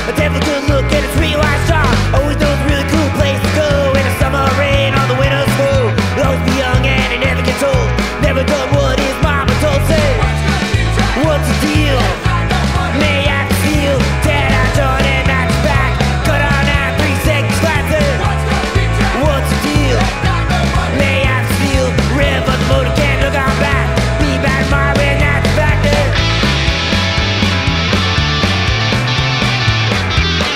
A devil good look and a sweet white star. Always knows a really cool place to go. In the summer rain or the winter snow. You'll always be young and it never gets old. Never done what his mama told. Say, what's the deal? May I feel that I done and not back. Cut on out 3 seconds faster. What's the deal? May I feel rev on the motor can't look on back. Be back tomorrow and that's back there.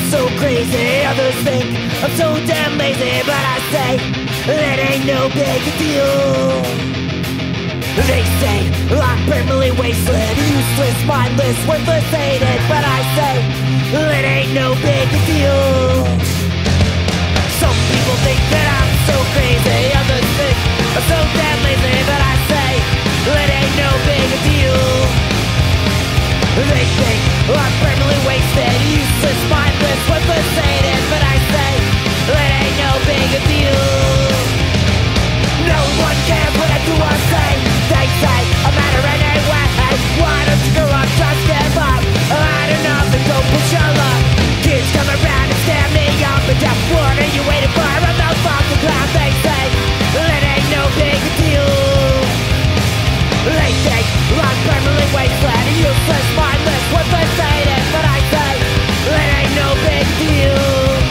so crazy. Others think I'm so damn lazy, but I say that ain't no big deal. They say I'm permanently wasted, useless, mindless, worthless, hated, but I say that ain't no big deal. Some people think that I'm so crazy, others think I'm so damn lazy, but I say that ain't no big deal. They think I'm permanently wasted, useless, mindless, worthless, hated, but I say that ain't no big deal. No one cares what I do or say. They say I'm matter anyway. Why don't you go on, just give up? I had enough and go push your luck. Kids come around and stare me up and down. What are you waiting for? I'm the fucking clown. They say that ain't no big deal. They think I'm permanently wasted, useless, mindless, worthless, hated, but I say that ain't no big deal.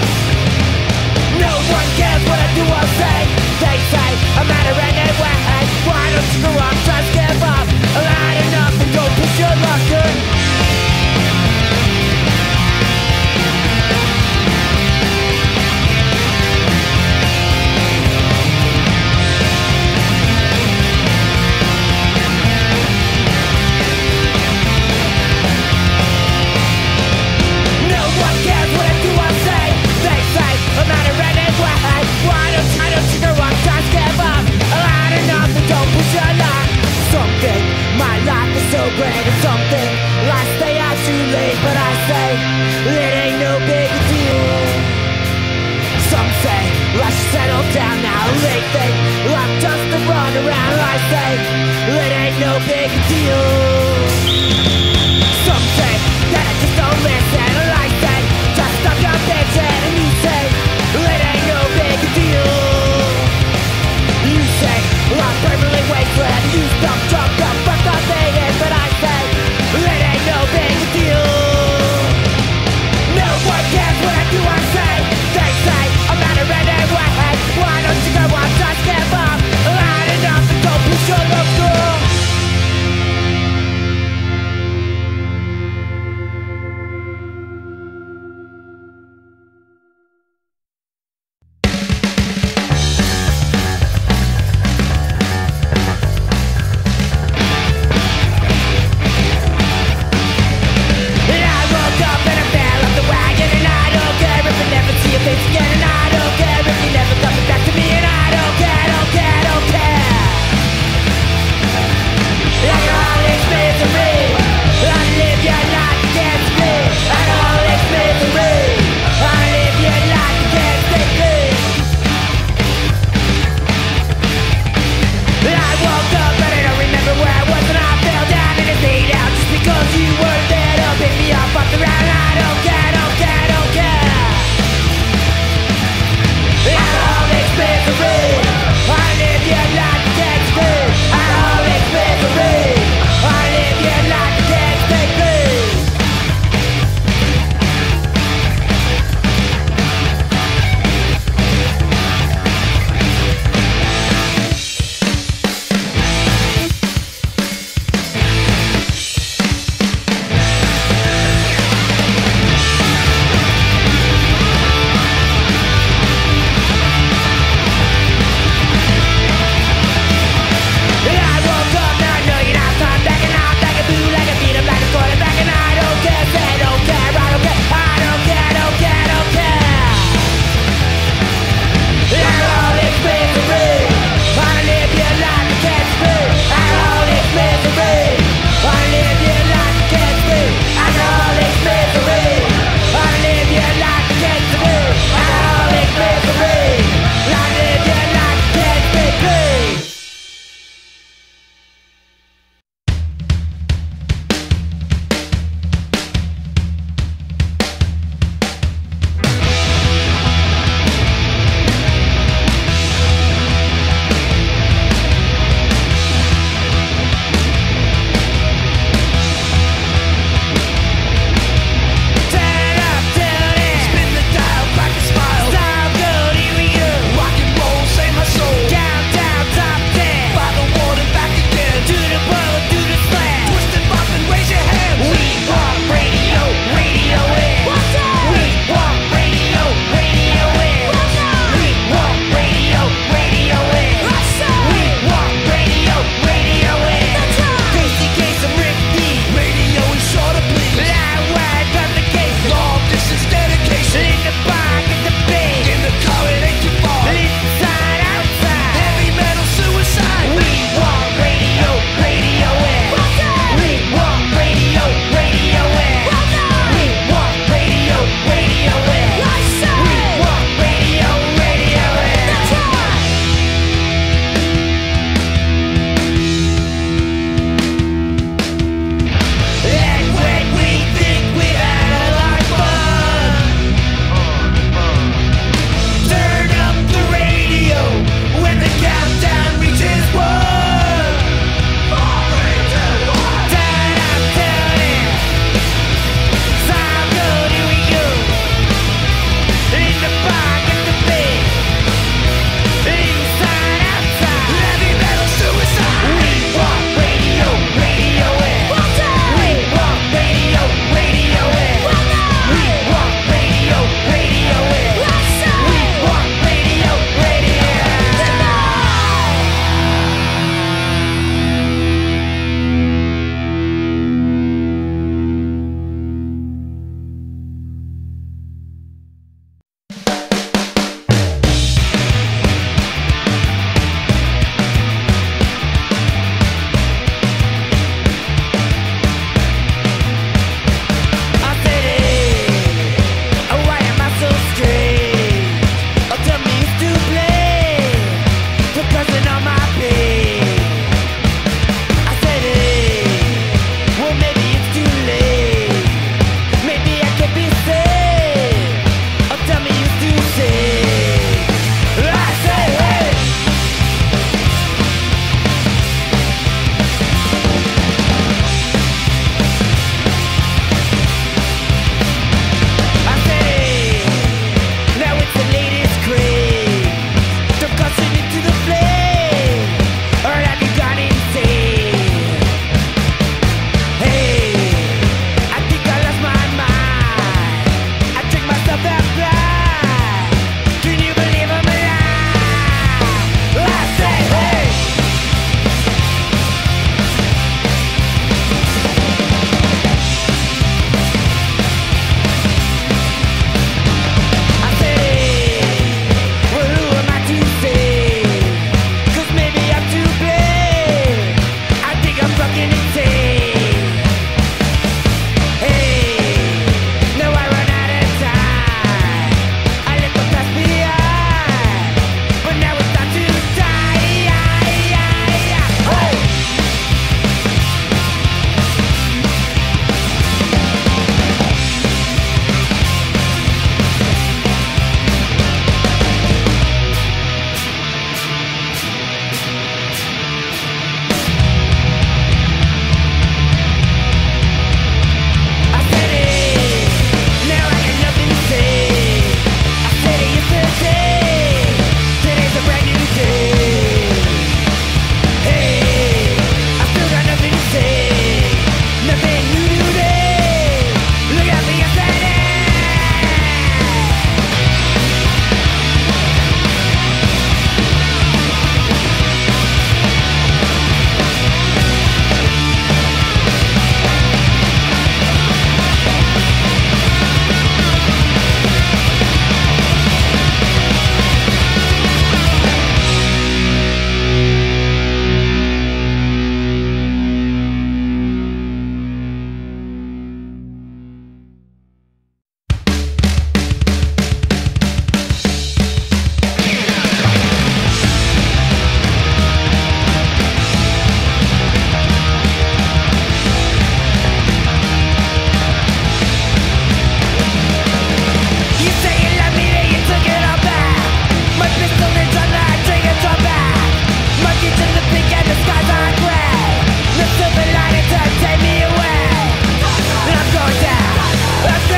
No one cares what I do or say. They say I'm matter anyway. Why don't you go on, just give up? I've had enough and go push your luck, good. Great or something, I stay out too late, but I say it ain't no big deal. Some say I should settle down now. They think I'm just a run around. I say it ain't no big deal. Some say that I just don't listen. I say just stop your bitching, and you say it ain't no big deal. You say I'm permanently wasted. You stop, drop, fuck up, hated, but I say it ain't no big deal. No one cares what I do or say. They say I'm matter anyway. Why don't you go on, just give up? I had enough and go push your love, girl.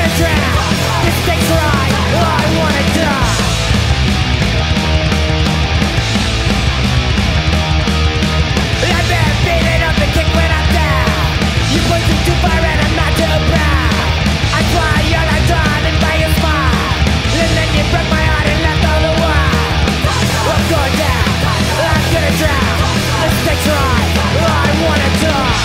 gonna drown. This thing's right, I wanna die. I've been beating up the kick when I'm down. You push me too far and I'm not too proud. I fly on a diamond by your smile, and then you broke my heart and left all the while. I'm going down, I'm gonna drown. This thing's right, I wanna die.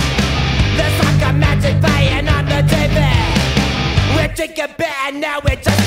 Take it back, now it's just